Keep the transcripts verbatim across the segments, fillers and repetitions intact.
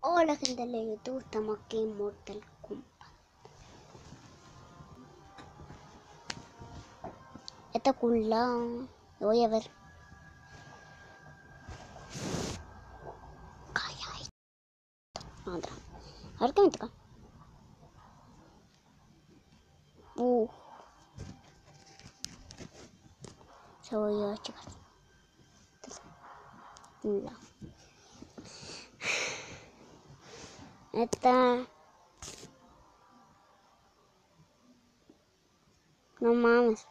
Hola gente de YouTube, estamos aquí en Mortal Kombat. Está culado, lo voy a ver. Calla, otra. A ver qué me toca. Uh. Se voy a chicas. Un lado. Esta. No mames.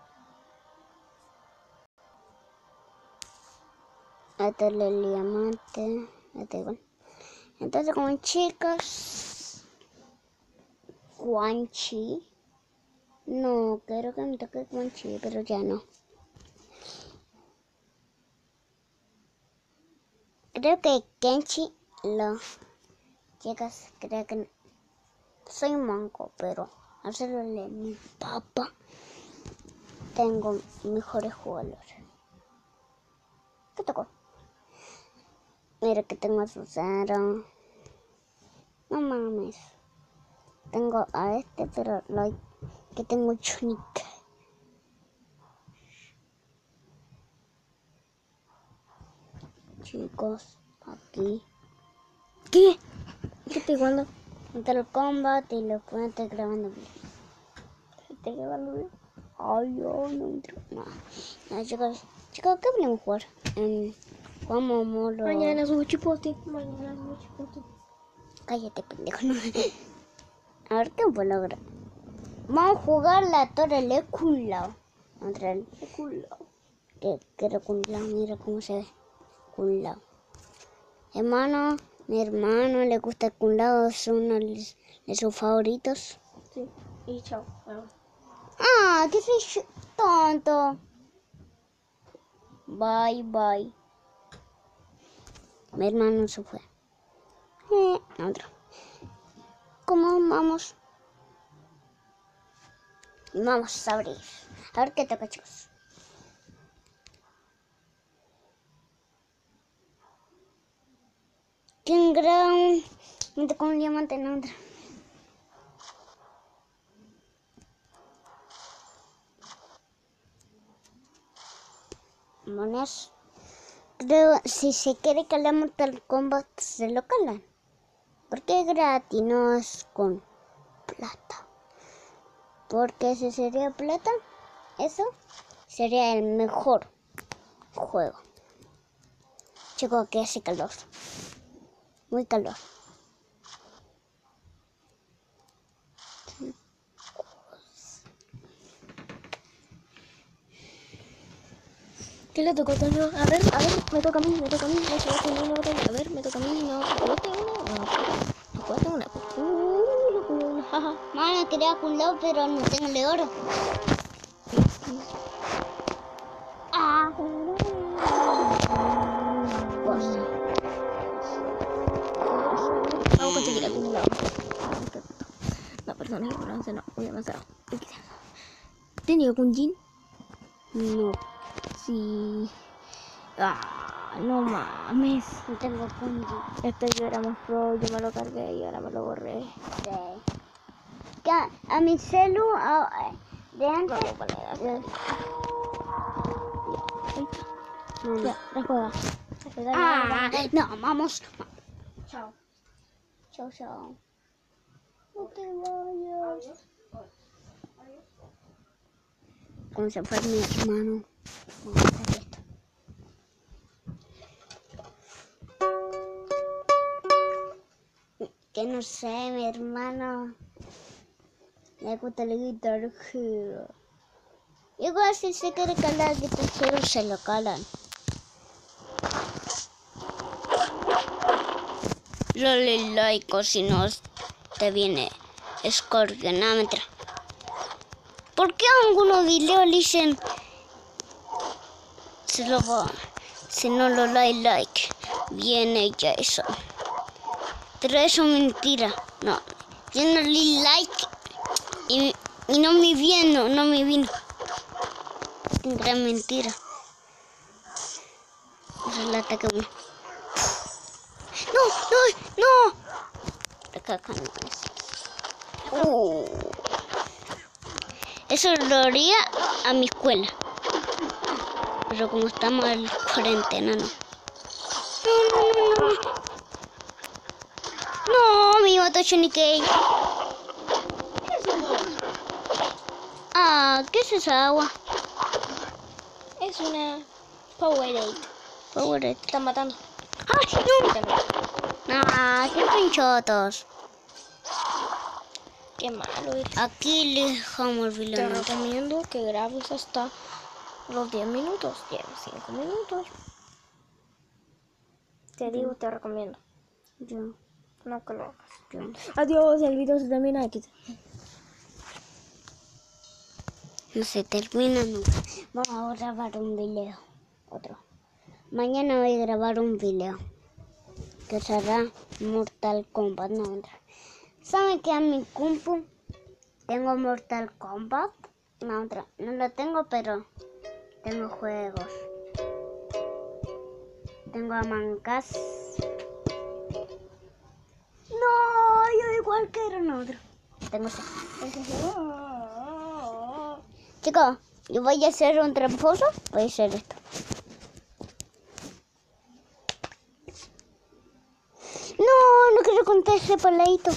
Esta es el diamante. Esta igual. Entonces, como chicas. Quan Chi. No, quiero que me toque Quan Chi, pero ya no. Creo que Kenshi lo... Chicas, creo que soy manco, pero al hacerle mi papá tengo mejores jugadores. ¿Qué tocó? Mira que tengo a Susano. No mames. Tengo a este, pero lo que tengo Chunica. Chicos, aquí. ¿Qué? ¿Qué estoy jugando? Mortal Kombat y lo puedo estar grabando bien. ¿Estoy grabando bien? Ay, yo no entro. No. No, chicos, chicos, ¿qué podemos jugar? Um, jugamos modo. Mañana subo chipote. Mañana subo chipote. Cállate, pendejo. No. A ver qué puedo lograr. Vamos a jugar la torre de Kun Lao. Contra el Kun Lao. Que quiero Kun Lao, mira cómo se ve. Kun Lao. Hermano, mi hermano le gusta Kun Lao, es uno de sus favoritos. Sí, y chao. Bueno. Ah, que soy tonto. Bye, bye. Mi hermano se fue. Eh, otro. ¿Cómo vamos? Vamos a abrir. A ver qué toca, chicos. King Ground. Me tocó un diamante en otra. Monedas. Creo, si se quiere calar Mortal Kombat, se lo calan. Porque es gratis, no es con plata. Porque si sería plata, eso sería el mejor juego. Chicos, que hace calor. Muy calor. ¿Qué le tocó a Toño? A ver, a ver, me toca a mí, me toca a mí. No se va a tener una batalla. A ver, me toca a mí. No, ¿no tengo una? No, no puedo una. Uh, no puedo una, jaja. Mano, quería Kun Lao, pero no tengo de oro. Ah. Pues. Vamos a conseguir a Kun Lao. No, perdón, ignorancia, no. Voy a avanzar. ¿Tenía Kun Jin? No, Sí. Ah, no mames. no tengo Kun Jin. Este yo era más pro, yo me lo cargué y ahora me lo borré. Sí. Que a, a mi celu a, de antes. Vamos a poner acá. No, no. Ya, rejuega. Ah, no, vamos. Chao. Chao, chao. No te vayas. Como se fue mi hermano. Vamos a hacer esto. Que no sé, mi hermano le gusta el Guitar Hero. Igual si se quiere calar el Guitar Hero, se lo calan. Dale like o si no te viene escorpionómetro. ¿Por qué algunos videos dicen se lo va, si no lo like like viene ya eso? Pero eso es mentira. No, yo no le like y, y no me vino, no me vino. Es gran mentira. Esa es la ataque uno. No, no, no. cacanueces. Uh. Eso lo haría a mi escuela. Pero como estamos en cuarentena, no. No, no, no, no. No, mi moto Shunikai. Ah, ¿qué es esa agua? Es una Powerade. Powerade. Están matando. ¡Ay, no! Ah, qué pinchotos. Qué malo eres. Aquí le dejamos el Te vilano. recomiendo que grabes hasta los diez minutos. Llevas cinco minutos. Te digo, te recomiendo. Yo, No que lo hagas. yo. Adiós, el video se termina aquí. No se termina nunca. Vamos a grabar un video. Otro. Mañana voy a grabar un video. Que será Mortal Kombat. No, ¿saben que a mi compu tengo Mortal Kombat? No, otra. No lo tengo, pero tengo juegos. Tengo Among Us. No, yo igual quiero en otro. Tengo ese. Chicos, yo voy a hacer un tramposo. Voy a hacer esto. No, no quiero contar ese paladito.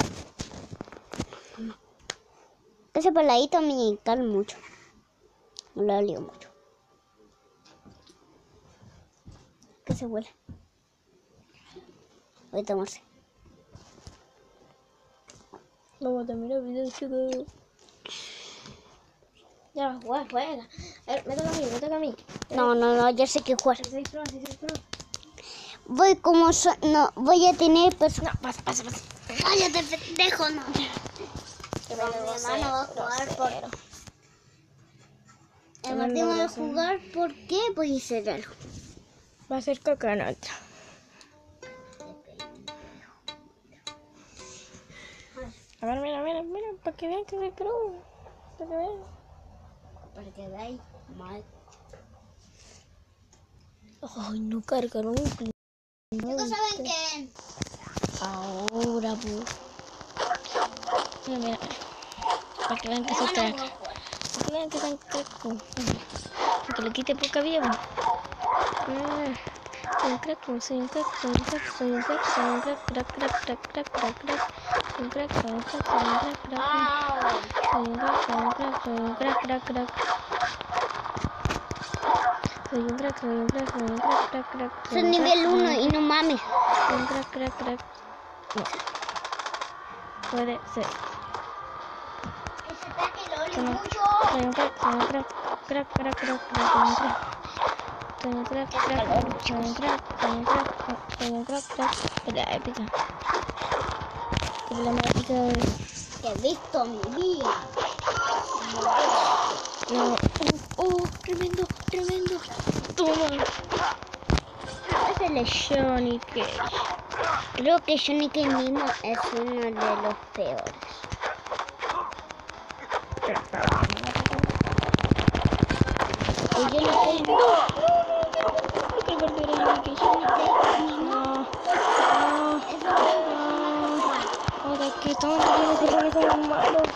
Ese paladito me encanta mucho. Me lo lío mucho. Que se huele. Voy a tomarse. Vamos a terminar el video, chicos. Ya, juega, juega. A ver, me toca a mí, me toca a mí. No, no, no, yo sé que jugar. dieciséis Pro, dieciséis Pro. Voy como so no, voy a tener personas. No, pasa, pasa, pasa. Cállate, pendejo, no. Que Mi hermano va a jugar por. grosero. El Martín va a jugar porque voy a hacer algo. Va a ser cacanata. A ver, mira, mira, mira, para que vean que soy pro. Para que vean. Para que veáis mal. Ay, no cargaron un clip. Chicos, ¿saben qué? Ahora, pues. Mira, mira. Para que vean que soy crack. Para que vean que soy crack. Para que le quite poca vida. Ah, soy un crack, soy un crack, soy un crack, soy un crack, soy un crack, crack, crack, crack, crack, crack, crack. Soy un crack, soy un crack, soy un crack, crack. Soy un crack, soy un crack, soy un crack, crack, crack. Soy un crack, soy un crack, soy un crack, crack, crack. Soy nivel uno y no mames. Soy un crack, crack, crack. No. Puede ser. Ese ataque lo Soy un mucho. soy un crack, soy un crack, crack, crack, crack, crack, soy un crack. Soy un crack, crack, soy un crack, soy un crack, soy un crack, crack. Pelea épica. Pelea más épica de... Que he visto mi vida. No. Oh, oh, tremendo, tremendo. Toma. Ese es el Johnny Cage. Creo que Johnny Cage mismo es uno de los peores. Y yo no sé. ¿Qué perder el Johnny Cage? No. No. Ahora que estamos teniendo que poner como malos.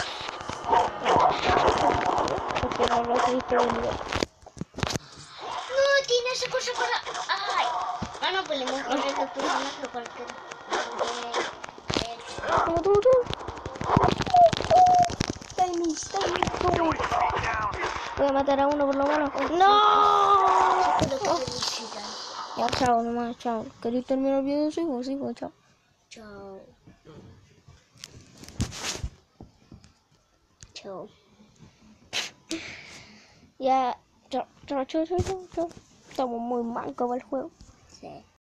Porque no lo sé todavía. No, tiene esa cosa para. ¡Ay! Ah, no, pues le hemos puesto este personaje porque. Como tú, tú. Timing, timing, como. Voy a matar a uno por lo menos. ¡No! Ya, chao, nomás, chao. ¿Queréis terminar el video? Sí, pues sí, pues chao. Chao. Chao. Ya, chao, chao, chao, chao, chao. Estamos muy mal con el juego. Sí.